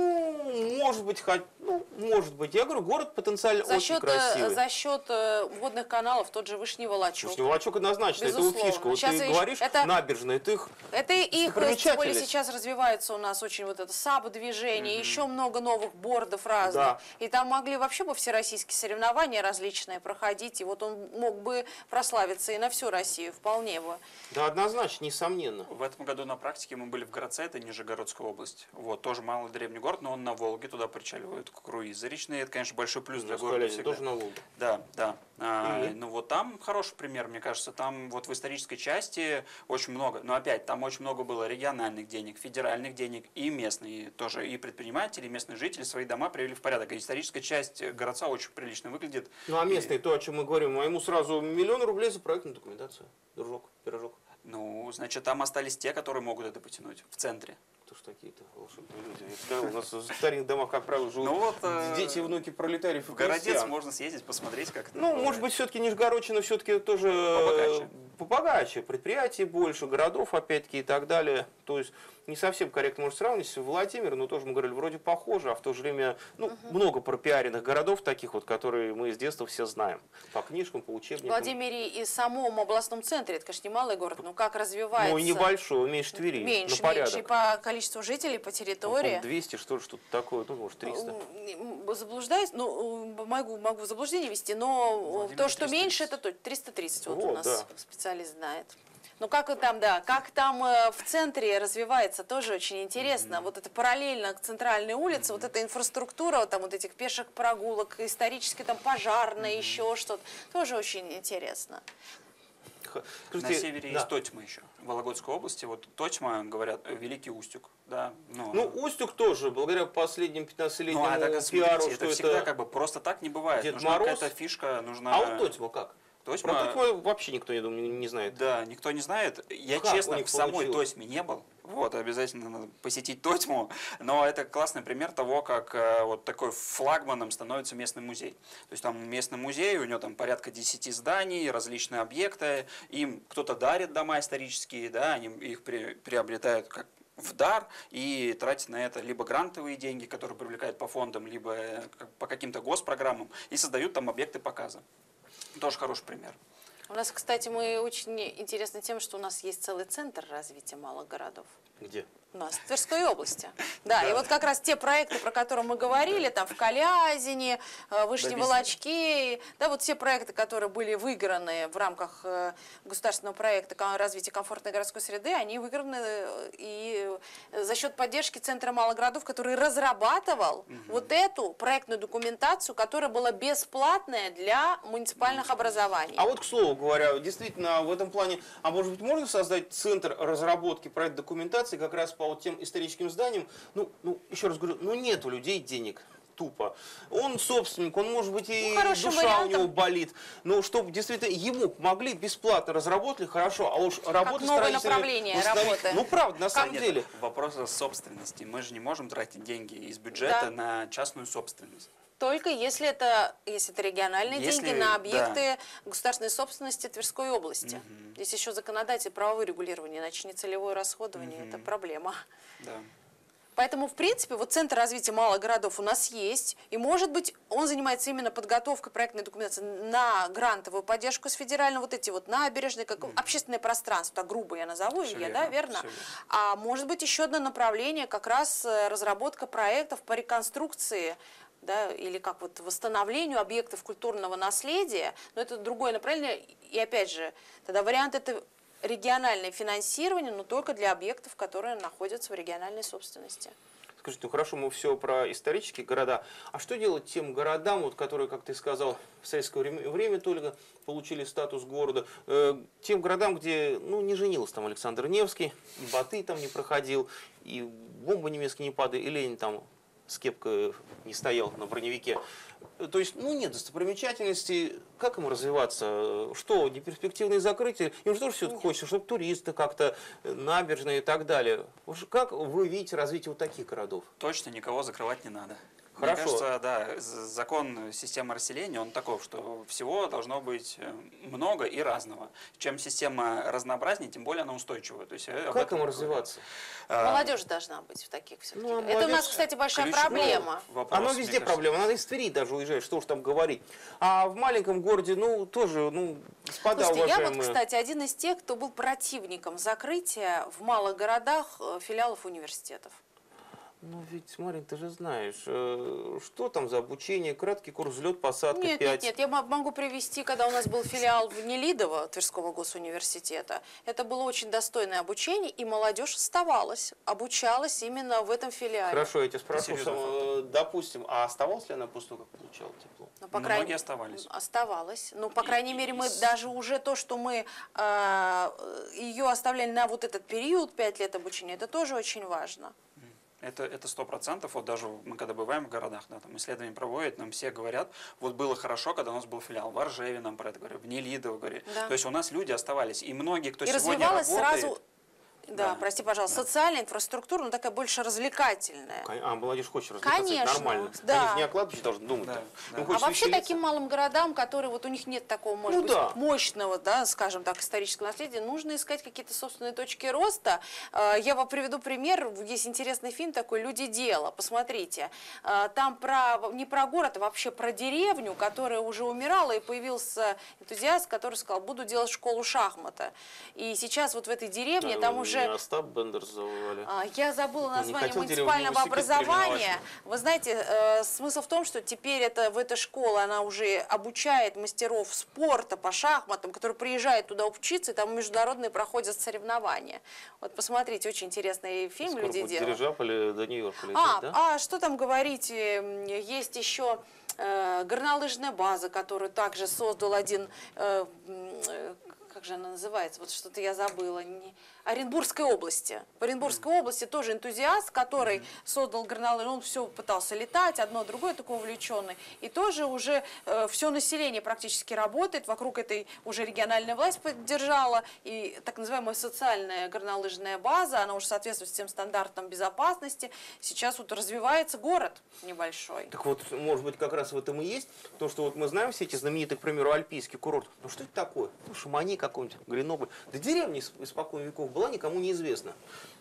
Ну, может быть, хоть, ну, может быть. Я говорю, город потенциально
За
очень
счет,
красивый.
э, за счет э, водных каналов, тот же Вышний Волочок.
Слушай, Волочок однозначно, это
Безусловно.
его фишка. Вот
Сейчас
ты
еще-
говоришь,
это-
набережная, это их
Это их, тем более
достопримечательность.
сейчас развивается у нас очень вот это САБ-движение, еще много новых бордов разных.
Да.
И там могли вообще бы всероссийские соревнования различные проходить, и вот он мог бы прославиться и на всю Россию, вполне бы.
Да, однозначно, несомненно.
В этом году на практике мы были в Городце, это Нижегородская область. Вот, тоже малый древний город, но он на Волге, туда причаливают круизы речные. Это, конечно, большой плюс для города
Сказали,
всегда.
тоже на Волге.
Да, да. А,
Мгм.
ну вот там хороший пример, мне кажется. Там вот в исторической части очень много. Но опять, там очень много было региональных денег, федеральных денег и местные тоже. И предприниматели, и местные жители свои дома привели в порядок. И историческая часть городца очень прилично выглядит.
Ну а местные, то, о чем мы говорим, а ему сразу миллион рублей за проектную документацию. Дружок, пирожок.
Ну, значит, там остались те, которые могут это потянуть в центре.
Кто ж такие-то волшебные люди? Я сказал, у нас в старинных домах, как правило, живут
Ну вот, э,
дети и внуки пролетариев и
В Городец
крестьян.
можно съездить, посмотреть, как это
Ну,
бывает.
может быть, все-таки Нижегородчина все-таки тоже
Побогаче.
э, побогаче. Предприятий больше, городов, опять-таки, и так далее. То есть не совсем корректно можно сравнить с Владимиром, но тоже мы говорили, вроде похоже, а в то же время ну, много пропиаренных городов таких вот, которые мы с детства все знаем. По книжкам, по
В
учебникам.
Владимире и самом областном центре, это, конечно, не малый город, но как развивается...
Ну, и небольшой, меньше Твери,
Меньше,
на порядок.
меньше и по количеству жителей, по территории.
Ну, двести, что ли, что-то такое, ну, может, триста.
М, Заблуждаюсь, ну, могу, могу в заблуждение вести, но
Владимир
то, что
триста тридцать.
меньше, это то- триста тридцать, вот, у
Вот,
нас
да.
специалист знает. Ну, как и там, да, как там э, в центре развивается, тоже очень интересно. Вот это параллельно к центральной улице, вот эта инфраструктура, вот там вот этих пеших прогулок, исторически там пожарные, еще что-то, тоже очень интересно.
Х-
На
скажите,
севере
да.
есть Тотьма еще, в Вологодской области. Вот Тотьма, говорят, э, Великий Устюг. Да, ну,
Ну, Устюг тоже, благодаря последним пятнадцатилетнему
ну, а так,
пиару,
смотрите,
что
это всегда
это...
как бы просто так не бывает.
Дед
Нужна
Мороз.
какая-то фишка, нужна...
А вот Тотьма как?
Тотьма-
Про Тотьму вообще никто, я думаю, не знает.
Да, никто не знает. Я,
Как у
честно,
них
в самой
получилось?
Тотьме не был. Вот, обязательно надо посетить Тотьму. Но это классный пример того, как э, вот такой флагманом становится местный музей. То есть там местный музей, у него там порядка десяти зданий, различные объекты. Им кто-то дарит дома исторические, да, они их при- приобретают как в дар и тратить на это либо грантовые деньги, которые привлекают по фондам, либо по каким-то госпрограммам, и создают там объекты показа. Тоже хороший пример.
У нас, кстати, мы очень интересны тем, что у нас есть целый центр развития малых городов.
Где?
У нас в Тверской области. Да, и вот как раз те проекты, про которые мы говорили, там в Калязине, Вышней Волочке, да, вот все проекты, которые были выиграны в рамках государственного проекта развития комфортной городской среды, они выиграны и за счет поддержки Центра малых городов, который разрабатывал угу. вот эту проектную документацию, которая была бесплатная для муниципальных образований.
А вот, к слову говоря, действительно, в этом плане, а может быть, можно создать центр разработки проектной документации как раз по вот тем историческим зданиям? Ну, ну, еще раз говорю, ну нет у людей денег. Тупо. Он собственник, он, может быть, и ну, душа вариантом. у него болит. Но чтобы действительно ему помогли, бесплатно разработали, хорошо. А уж работа
как новое направление работы.
Ну, правда, на
как
самом
нет,
деле.
Вопрос о собственности. Мы же не можем тратить деньги из бюджета да. на частную собственность.
Только если это, если это региональные
если,
деньги на объекты
да.
государственной собственности Тверской области. Угу. Здесь еще законодатель, правовое регулирование, иначе нецелевое расходование угу. – это проблема.
Да.
Поэтому, в принципе, вот Центр развития малых городов у нас есть, и, может быть, он занимается именно подготовкой проектной документации на грантовую поддержку с федеральной, вот эти вот набережные, как mm. общественное пространство, так грубо я назову,
все
я,
верно,
да, верно?
верно?
А может быть, еще одно направление, как раз разработка проектов по реконструкции, да, или как вот восстановлению объектов культурного наследия, но это другое направление, и опять же, тогда вариант это региональное финансирование, но только для объектов, которые находятся в региональной собственности.
Скажите, ну хорошо, мы все про исторические города. А что делать тем городам, вот, которые, как ты сказал, в советское время, время только получили статус города, э, тем городам, где ну, не женился там Александр Невский, и Батый там не проходил, и бомбы немецкие не падали, и Ленин там с кепкой не стоял на броневике. То есть, ну, нет достопримечательностей. Как им развиваться? Что, неперспективные закрытия? Им же тоже все хочется, чтобы туристы как-то, набережные и так далее. Как вы видите развитие вот таких городов?
Точно никого закрывать не надо.
Хорошо.
Мне кажется, да, закон системы расселения, он таков, что всего должно быть много и разного. Чем система разнообразнее, тем более она устойчивая. То есть,
как им развиваться?
Молодежь должна быть в таких все-таки.
Ну, а
это у нас, кстати, большая проблема.
Вопрос, Оно везде проблема. Надо из Твери даже уезжать, что уж там говорить. А в маленьком городе, ну, тоже, ну, господа
Слушайте,
уважаемые.
я вот, кстати, один из тех, кто был противником закрытия в малых городах филиалов университетов.
Ну ведь, Марин, ты же знаешь, э, что там за обучение, краткий курс, взлет, посадка,
нет,
пять.
Нет, нет, я могу привести, когда у нас был филиал в Нелидово Тверского госуниверситета, это было очень достойное обучение, и молодежь оставалась, обучалась именно в этом филиале.
Хорошо, я тебя спрошу, сам, допустим, а оставалась ли она после того, как получала диплом?
Ну, по
Многие
крайней...
оставались.
Оставалась. Ну, по
И,
крайней
и,
мере,
и...
мы даже уже то, что мы э, ее оставляли на вот этот период, пять лет обучения, это тоже очень важно.
Это это сто процентов. Вот даже мы когда бываем в городах, да, там исследования проводят, нам все говорят, вот было хорошо, когда у нас был филиал в Оржеве, нам про это говорят, в Нелидово говорят. Да. То есть у нас люди оставались, и многие, кто
и
сегодня работает...
сразу... Да, да, прости, пожалуйста, да. Социальная инфраструктура, но такая больше развлекательная.
А, молодежь хочет развлекаться,
Конечно,
это нормально.
Да.
Они же не о кладбище должны думать.
Да,
да.
А вообще веселиться. Таким малым городам, которые вот у них нет такого, может
ну,
быть,
да.
мощного, да, скажем так, исторического наследия, нужно искать какие-то собственные точки роста. Я вам приведу пример. Есть интересный фильм такой «Люди дела». Посмотрите. Там про, не про город, а вообще про деревню, которая уже умирала, и появился энтузиаст, который сказал, буду делать школу шахмата. И сейчас вот в этой деревне
а,
там уже...
Остап Бендер завали.
Я забыла название муниципального образования. Вы знаете, э, смысл в том, что теперь это, в этой школе она уже обучает мастеров спорта по шахматам, которые приезжают туда учиться, и там международные проходят соревнования. Вот посмотрите, очень интересный фильм
Скоро
«Люди дела».
Дирижабль или до Нью-Йорка лететь,
а,
да?
а что там говорить, есть еще э, горнолыжная база, которую также создал один... Э, э, как же она называется, вот что-то я забыла, не... Оренбургской области. В Оренбургской области тоже энтузиаст, который создал горнолыжную, он все пытался летать, одно, другое, такой увлеченный. И тоже уже э, все население практически работает, вокруг этой уже региональная власть поддержала, и так называемая социальная горнолыжная база, она уже соответствует всем стандартам безопасности. Сейчас вот развивается город небольшой.
Так вот, может быть, как раз в этом и есть, то, что вот мы знаем все эти знаменитые, к примеру, альпийский курорт. Ну что это такое? Ну, Шамани какой-нибудь, Гренобль. Да деревня испокон веков была, никому не известно.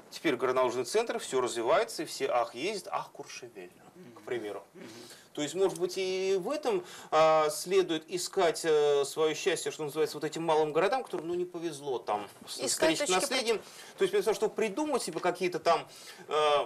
теперь горнолыжный центр, все развивается, и все ах ездят, ах Куршевель, к примеру. То есть, может быть, и в этом а, следует искать а, свое счастье, что называется, вот этим малым городам, которым, ну, не повезло там с историческим наследием. То есть, вместо того, чтобы придумать себе какие-то там а,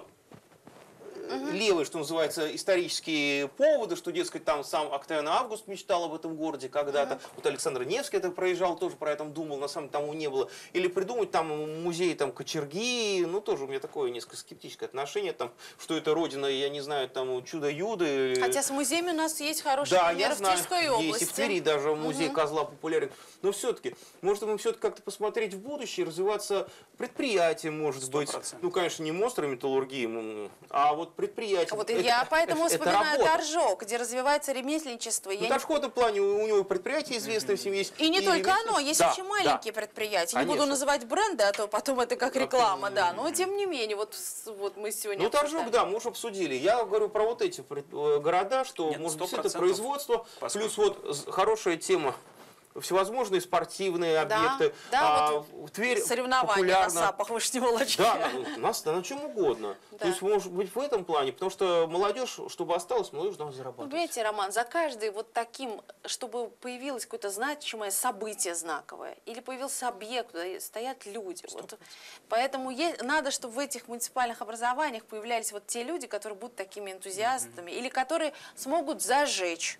угу. левые, что называется, исторические поводы, что, дескать, там сам Октавиан Август мечтал об этом городе когда-то. Угу. Вот Александр Невский это проезжал, тоже про это думал, на самом деле тому не было. Или придумать там музей там Кочерги, ну, тоже у меня такое несколько скептическое отношение, там, что это родина, я не знаю, там, Чудо-Юды.
Хотя с музеями у нас есть хороший
да,
пример
я
в
знаю,
Тверской области.
Есть и в Твери даже музей угу. козла популярен. Но все-таки, может быть, все-таки как-то посмотреть в будущее, развиваться предприятием, может сто процентов. Быть. Ну, конечно, не монстры металлургии, а вот предприятие.
Вот это, я поэтому это, вспоминаю это Торжок, где развивается ремесленничество.
Ну, Торжок в этом плане, у него предприятие известное mm-hmm. в семье есть.
И не и только оно, есть да, очень маленькие да. предприятия. Конечно. Не буду называть бренды, а то потом это как реклама, да. Но тем не менее, вот, вот мы сегодня
Ну, Торжок, да, мы уже обсудили. Я говорю про вот эти города, что, Нет, может быть, это производство, поскольку. Плюс вот хорошая тема. Всевозможные спортивные да, объекты.
Да,
а,
вот
Тверь
соревнования
популярна.
на сапах Вышнего Лочка.
Да, на, на, на чем угодно. Да. То есть, может быть, в этом плане, потому что молодежь, чтобы осталась, молодежь должна зарабатывать.
Вы понимаете, Роман, за каждый вот таким, чтобы появилось какое-то значимое событие знаковое, или появился объект, стоят люди. Вот. Поэтому есть, надо, чтобы в этих муниципальных образованиях появлялись вот те люди, которые будут такими энтузиастами, mm-hmm. или которые смогут зажечь.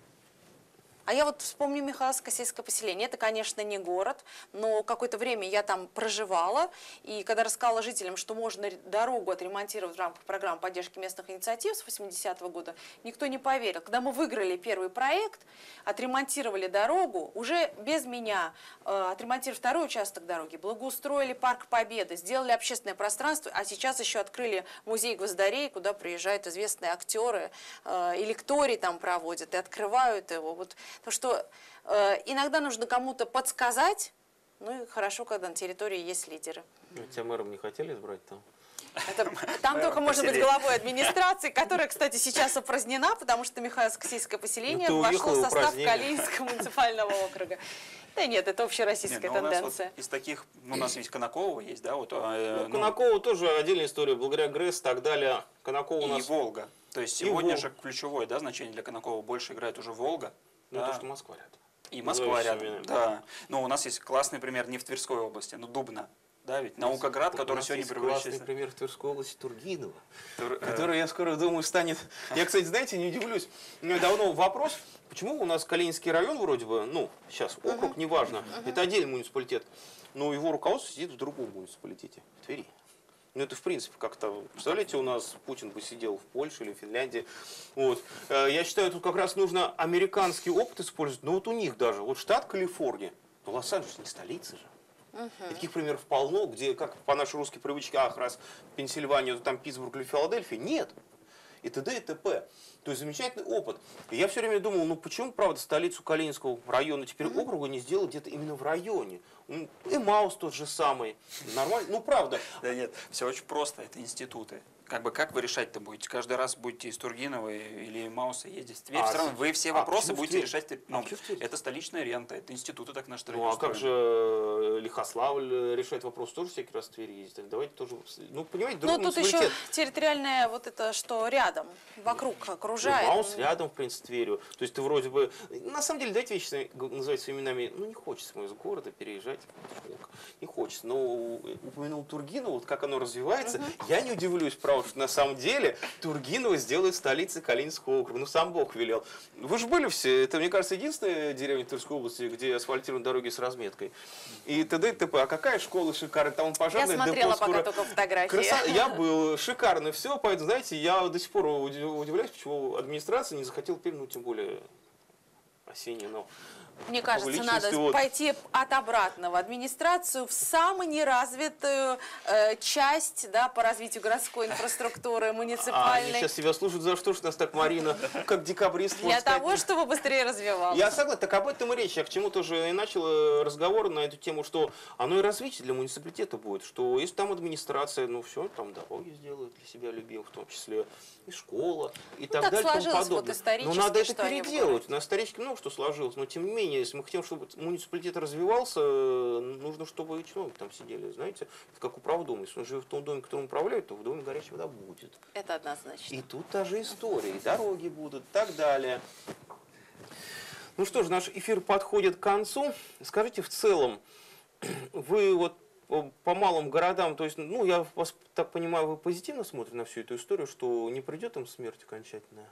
А я вот вспомню Михайловское сельское поселение. Это, конечно, не город, но какое-то время я там проживала. И когда рассказала жителям, что можно дорогу отремонтировать в рамках программы поддержки местных инициатив с восьмидесятого года, никто не поверил. Когда мы выиграли первый проект, отремонтировали дорогу, уже без меня э, отремонтировали второй участок дороги, благоустроили парк Победы, сделали общественное пространство, а сейчас еще открыли музей гвоздарей, куда приезжают известные актеры, э, и лекторий там проводят, и открывают его. Вот. Потому что э, иногда нужно кому-то подсказать, ну и хорошо, когда на территории есть лидеры.
Тебя мэром не хотели избрать там?
Это, там только можно быть главой администрации, которая, кстати, сейчас упразднена, потому что Михайловское сельское поселение ну, вошло в состав Калининского муниципального округа. Да нет, это общероссийская нет, тенденция.
Вот из таких, ну, у нас ведь Конаково есть, да? Вот, э,
ну, Конаково тоже отдельная история, благодаря ГРЭС и так далее. Конаково у
и
нас...
Волга. То есть сегодня же ключевое да, значение для Конаково больше играет уже Волга.
Ну,
да.
то, что Москва рядом.
И Москва рядом, да. Но у нас есть классный пример не в Тверской области, но Дубна. Да, ведь Наукоград,
у
который сегодня превращается...
классный пример в Тверской области Тургинова,
Тур...
который, я скоро думаю, станет... Я, кстати, знаете, не удивлюсь. У меня давно вопрос, почему у нас Калининский район вроде бы, ну, сейчас округ, uh-huh. неважно, uh-huh. это отдельный муниципалитет, но его руководство сидит в другом муниципалитете, в Твери. Ну, это, в принципе, как-то... Представляете, у нас Путин бы сидел в Польше или в Финляндии. Вот. Я считаю, тут как раз нужно американский опыт использовать. Но вот у них даже. Вот штат Калифорния. Но Лос-Анджелес не столица же. Uh-huh. Таких примеров полно, где, как по нашей русской привычке, ах, раз Пенсильвания, то там Питтсбург или Филадельфия. Нет. И т.д. и т.п. То есть замечательный опыт. И я все время думал, ну почему, правда, столицу Калининского района, теперь uh-huh. округа, не сделать где-то именно в районе? И Маус тот же самый. Нормально. Ну, правда.
Да нет, все очень просто. Это институты. Как бы как вы решать-то будете? Каждый раз будете из Тургинова или Мауса ездить в Тверь. А, все равно вы все вопросы а будете решать. Ну, а это столичная рента, это институты так наши.
Ну а как же Лихославль решает вопрос, тоже всякий раз в Тверь ездит. Давайте тоже. Ну, понимаете, другой
Ну, тут еще территориальное вот это, что рядом, вокруг окружает.
Ну, Маус рядом, в принципе, Тверью. То есть ты вроде бы. На самом деле, дайте вещи называть своими именами. Ну, не хочется мы из города переезжать. Не хочется. Но упомянул Тургинова, вот как оно развивается, угу. я не удивлюсь, правда, что на самом деле Тургинова сделает столицей Калининского округа. Ну, сам Бог велел. Вы же были все, это, мне кажется, единственная деревня Тверской области, где асфальтированы дороги с разметкой. И т.д. и т.п. А какая школа шикарная, там пожарная.
Я смотрела пока скоро... только фотографии.
Краса... Я был шикарно все, поэтому, знаете, я до сих пор удивляюсь, почему администрация не захотела, ну, тем более осеннее, но...
Мне кажется, надо вот. пойти от обратного. Администрацию в самую неразвитую э, часть, да, по развитию городской инфраструктуры, муниципальной.
А, они сейчас себя слушают, за что ж нас так, Марина, как декабрист.
Для того, чтобы быстрее развивалось.
Я согласен, так об этом и речь. Я к чему тоже и начал разговор на эту тему, что оно и развитие для муниципалитета будет, что если там администрация, ну все, там дороги сделают для себя любимых, в том числе и школа, и ну, так, так далее, и тому подобное. Вот но надо это переделывать. У нас исторически много что сложилось, но тем не менее, мнение, если мы хотим, чтобы муниципалитет развивался, нужно, чтобы и чиновники там сидели, знаете, это как управдом. Если он живет в том доме, которым управляют, то в доме горячая вода будет.
Это однозначно.
И тут та же история, и дороги будут, и так далее. Ну что ж, наш эфир подходит к концу. Скажите, в целом, вы вот по, по малым городам, то есть, ну, я вас так понимаю, вы позитивно смотрите на всю эту историю, что не придет им смерть окончательная?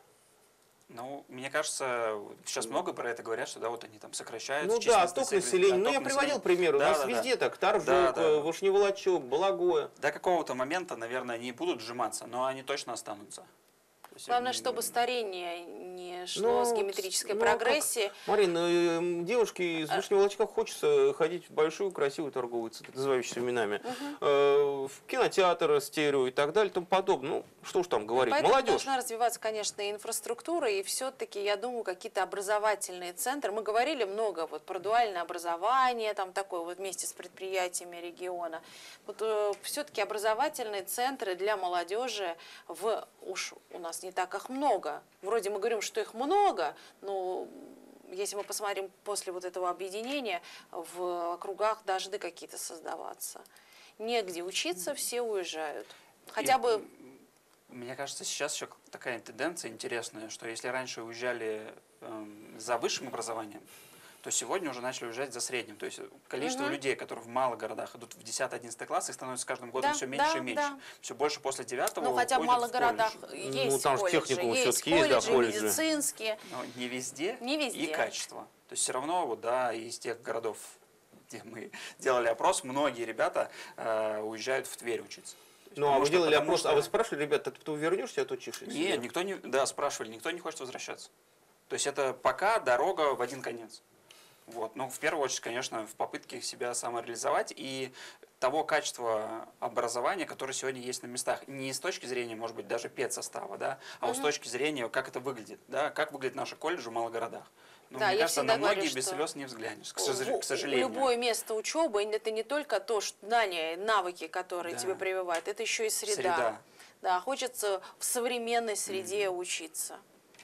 Ну, мне кажется, сейчас много про это говорят, что да, вот они там сокращают.
Ну да, отток населения. Ну, я приводил пример. У
да,
нас
да,
везде
да.
так. Торжок,
Да, да.
Вышневолочок, Балагое.
До какого-то момента, наверное, они будут сжиматься, но они точно останутся. То есть
Главное,
они-
чтобы старение не шло
Ну,
с геометрической
ну, а как?
прогрессией.
Марина, э, девушке из Вышневолочка хочется ходить в большую, красивую торговую центр, называющуюся именами, э, в кинотеатр, стерео и так далее и тому подобное. Ну, что уж там говорить.
Поэтому
Молодежь.
должна развиваться, конечно, и инфраструктура, и все-таки, я думаю, какие-то образовательные центры. Мы говорили много вот про дуальное образование, там такое вот вместе с предприятиями региона. Вот э, все-таки образовательные центры для молодежи в уж у нас не так их много. Вроде мы говорим, что их много, но если мы посмотрим после вот этого объединения, в округах должны какие-то создаваться. Негде учиться, все уезжают. Хотя
И,
бы
Мне кажется, сейчас еще такая тенденция интересная, что если раньше уезжали эм, за высшим образованием, то сегодня уже начали уезжать за средним. То есть количество
Мгм.
людей, которые в малых городах идут в десятый-одиннадцатый класс, их становится с каждым годом
Да,
все меньше
да,
и меньше.
да.
Все больше после девятого
ну, хотя в
уходят
малых
в
городах
колледж.
есть
Ну, там же
колледжи,
техникумы
есть
всё-таки есть, да,
колледжи,
колледжи.
медицинские.
Но не везде,
Не везде.
и качество. То есть все равно, вот, да, из тех городов, где мы делали опрос, многие ребята э, уезжают в Тверь учиться. То есть
Ну, а
потому
вы
что-
делали
потому
опрос,
что-
а вы спрашивали, ребята, ты, ты вернешься, а то чешешь?
Не, никто не, да, спрашивали, никто не хочет возвращаться. То есть это пока дорога в один конец. Вот. Ну, в первую очередь, конечно, в попытке себя самореализовать и того качества образования, которое сегодня есть на местах. Не с точки зрения, может быть, даже педсостава, да, а вот с точки зрения, как это выглядит, да, как выглядят наши колледжи в малых городах. Ну,
Да,
мне
я
кажется,
всегда
на многие
говорю,
без
что
слез не взглянешь, к, сожа-
В-
к сожалению.
Любое место учебы это не только то, что знания, навыки, которые
Да.
тебе прививают, это еще и среда.
Среда.
Да, хочется в современной среде учиться.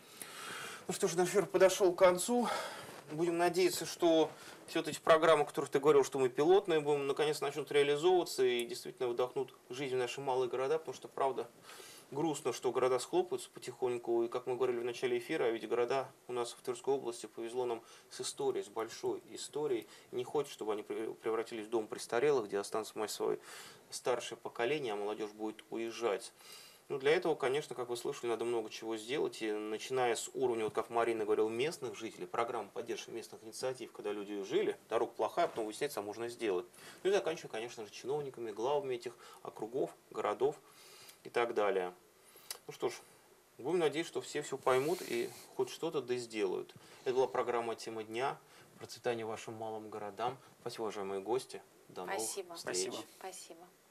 Ну что ж, наш эфир подошел к концу. Будем надеяться, что все вот эти программы, о которых ты говорил, что мы пилотные будем, наконец начнут реализовываться и действительно вдохнут жизнь в наши малые города, потому что, правда, грустно, что города схлопываются потихоньку. И, как мы говорили в начале эфира, а ведь города у нас в Тверской области повезло нам с историей, с большой историей. Не хочет, чтобы они превратились в дом престарелых, где останется массовое старшее поколение, а молодежь будет уезжать. Ну, для этого, конечно, как вы слышали, надо много чего сделать, и начиная с уровня, вот как Марина говорила, местных жителей, программ поддержки местных инициатив, когда люди жили, дорога плохая, потом выясняется, а можно сделать. Ну и заканчивая, конечно же, чиновниками, главами этих округов, городов и так далее. Ну что ж, будем надеяться, что все все поймут и хоть что-то да сделают. Это была программа «Тема дня». Процветания вашим малым городам. Спасибо, уважаемые гости. До новых
Спасибо.
встреч.
Спасибо.
Спасибо.